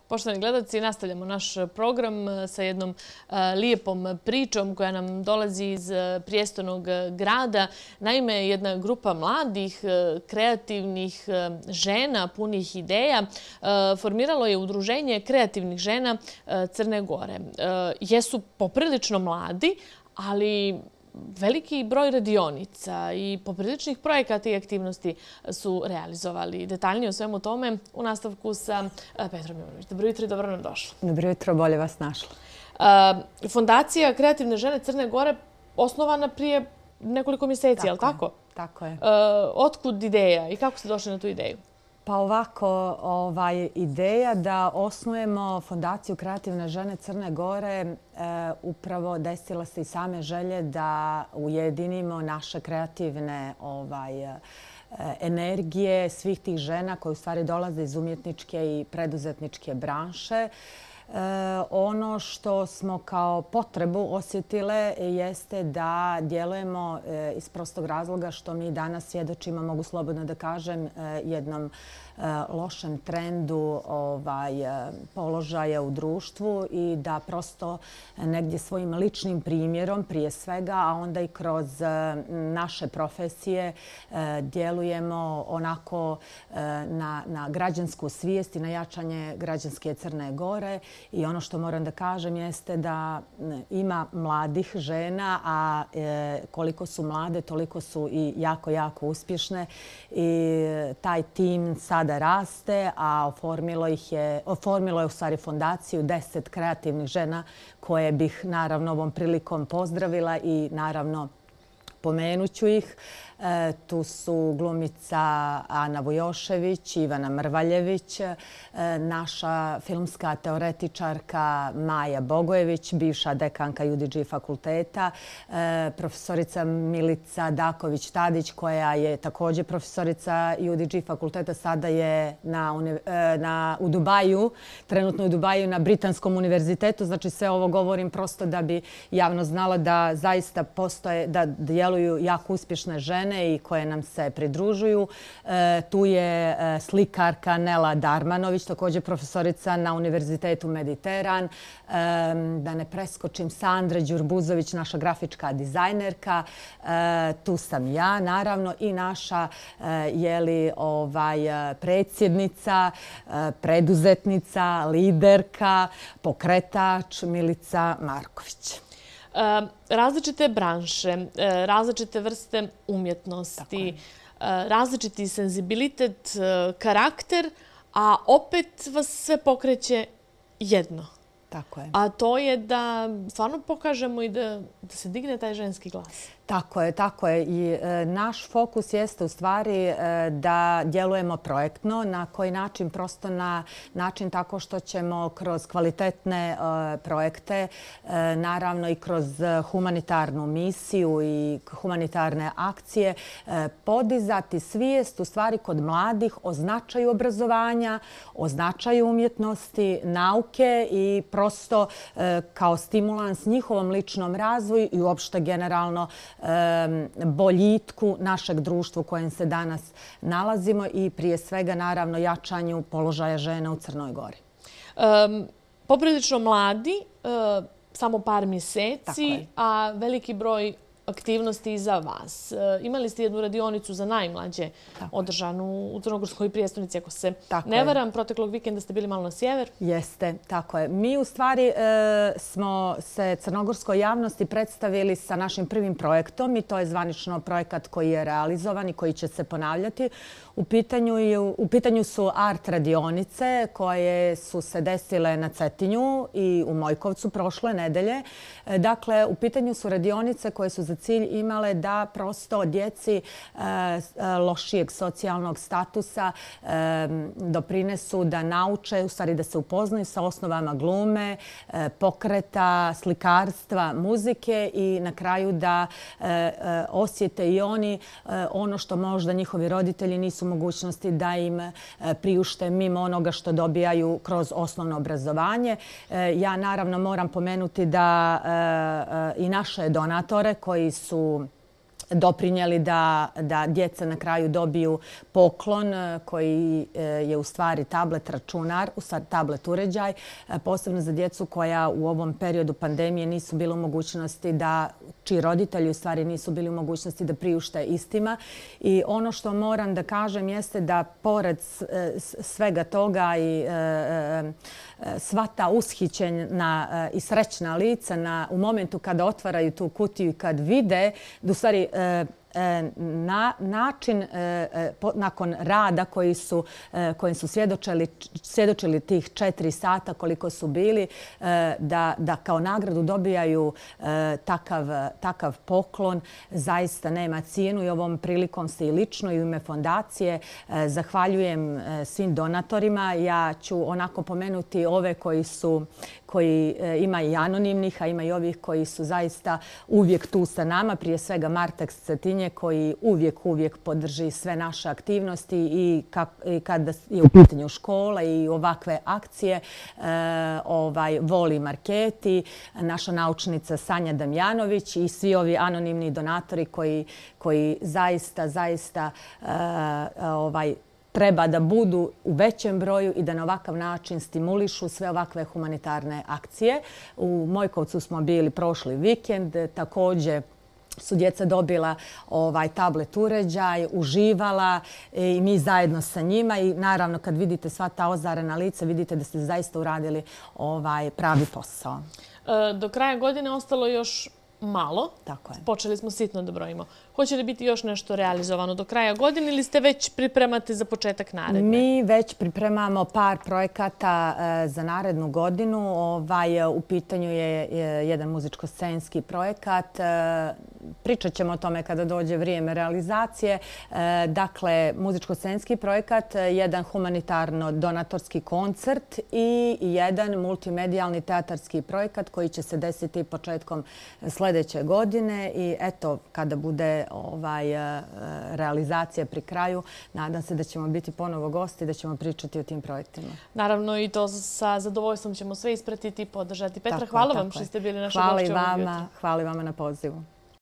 Poštovani gledalci, nastavljamo naš program sa jednom lijepom pričom koja nam dolazi iz prijestolnog grada. Naime, jedna grupa mladih, kreativnih žena, punih ideja, formiralo je udruženje kreativnih žena Crne Gore. Jesu poprilično mladi, ali veliki broj radionica i popriličnih projekata i aktivnosti su realizovali. Detaljnije o svemu tome u nastavku sa Petrom Ivanović. Dobro jutro i dobro nam došlo. Dobro jutro, bolje vas našla. Fondacija Kreativne žene Crne Gore osnovana prije nekoliko mjeseci, je li tako? Tako je. Otkud ideja i kako ste došli na tu ideju? Pa ovako, ideja da osnujemo Fondaciju Kreativne žene Crne Gore upravo desila se i same želje da ujedinimo naše kreativne energije svih tih žena koje u stvari dolaze iz umjetničke i preduzetničke branše. Ono što smo kao potrebu osjetile jeste da djelujemo iz prostog razloga što mi danas svjedočimo, mogu slobodno da kažem, jednom lošem trendu položaja u društvu i da prosto negdje svojim ličnim primjerom prije svega, a onda i kroz naše profesije djelujemo onako na građansku svijest i na jačanje građanske Crne Gore. I ono što moram da kažem jeste da ima mladih žena, a koliko su mlade, toliko su i jako, jako uspješne. I taj tim sada raste, a oformilo je u stvari fondaciju 10 kreativnih žena koje bih naravno ovom prilikom pozdravila i naravno pomenut ću ih. Tu su glumica Ana Vujošević, Ivana Mrvaljević, naša filmska teoretičarka Maja Bogojević, bivša dekanka UDG fakulteta, profesorica Milica Daković-Tadić koja je također profesorica UDG fakulteta, sada je u Dubaju, trenutno u Dubaju na Britanskom univerzitetu. Znači sve ovo govorim prosto da bi javno znala da zaista postoje, da djeluju jako uspješne žene i koje nam se pridružuju. Tu je slikarka Nela Darmanović, također profesorica na Univerzitetu Mediteran. Da ne preskočim, Sandra Đurbuzović, naša grafička dizajnerka. Tu sam ja, naravno, i naša predsjednica, preduzetnica, liderka, pokretač Milica Marković. Različite branše, različite vrste umjetnosti, različiti senzibilitet, karakter, a opet vas sve pokreće jedno. Tako je. A to je da stvarno pokažemo i da se digne taj ženski glas. Tako je, tako je. I naš fokus jeste u stvari da djelujemo projektno. Na koji način? Prosto na način tako što ćemo kroz kvalitetne projekte, naravno i kroz humanitarnu misiju i humanitarne akcije, podizati svijest u stvari kod mladih o značaju obrazovanja, o značaju umjetnosti, nauke i prosto kao stimulans njihovom ličnom razvoju i uopšte generalno boljitku našeg društva u kojem se danas nalazimo i prije svega naravno jačanju položaja žena u Crnoj Gori. Poprilično mladi, samo par mjeseci, a veliki broj aktivnosti iza vas. Imali ste jednu radionicu za najmlađe održanu u Crnogorskoj prijestolnici, ako se ne varam. Proteklog vikenda ste bili malo na sjever. Jeste, tako je. Mi u stvari smo se crnogorskoj javnosti predstavili sa našim prvim projektom i to je zvanično projekat koji je realizovan i koji će se ponavljati. U pitanju su art radionice koje su se desile na Cetinju i u Mojkovcu prošle nedelje. Dakle, u pitanju su radionice koje su za cilj imale da prosto djeci lošijeg socijalnog statusa doprinesu da nauče, u stvari da se upoznaju sa osnovama glume, pokreta, slikarstva, muzike i na kraju da osjete i oni ono što možda njihovi roditelji nisu mogućnosti da im priušte mimo onoga što dobijaju kroz osnovno obrazovanje. Ja naravno moram pomenuti da i naše donatore koji su doprinijeli da djeca na kraju dobiju poklon koji je u stvari tablet računar, u stvari tablet uređaj, posebno za djecu koja u ovom periodu pandemije nisu bili u mogućnosti čiji roditelji u stvari nisu bili u mogućnosti da priušte istima. I ono što moram da kažem jeste da pored svega toga i sva ta ushićena i srećna lica u momentu kada otvaraju tu kutiju i kad vide da u stvari način nakon rada kojim su svjedočili tih 4 sata koliko su bili, da kao nagradu dobijaju takav poklon, zaista nema cijenu i ovom prilikom se i lično i u ime fondacije zahvaljujem svim donatorima. Ja ću onako pomenuti ove koji ima i anonimnih, a ima i ovih koji su zaista uvijek tu sa nama. Prije svega Martex Cetinje koji uvijek podrži sve naše aktivnosti i kada je u pitanju škola i ovakve akcije. Voli Marketi, naša naučnica Sanja Damjanović i svi ovi anonimni donatori koji zaista treba da budu u većem broju i da na ovakav način stimulišu sve ovakve humanitarne akcije. U Mojkovcu smo bili prošli vikend, također su djeca dobila tablet uređaj, uživala i mi zajedno sa njima i naravno kad vidite sva ta ozarena lica vidite da ste zaista uradili pravi posao. Do kraja godine ostalo još malo. Tako je. Počeli smo sitno da brojimo. Hoće li biti još nešto realizovano do kraja godine ili ste već pripremate za početak naredne? Mi već pripremamo par projekata za narednu godinu. U pitanju je jedan muzičko-scenski projekat. Pričat ćemo o tome kada dođe vrijeme realizacije. Dakle, muzičko-scenski projekat, jedan humanitarno-donatorski koncert i jedan multimedijalni teatarski projekat koji će se desiti početkom sljedeće godine. I eto, kada bude realizacija pri kraju, nadam se da ćemo biti ponovo gosti i da ćemo pričati o tim projektima. Naravno i to sa zadovoljstvom ćemo sve ispratiti i podržati. Petra, hvala vam što ste bili naša gošća. Hvala i vama na pozivu.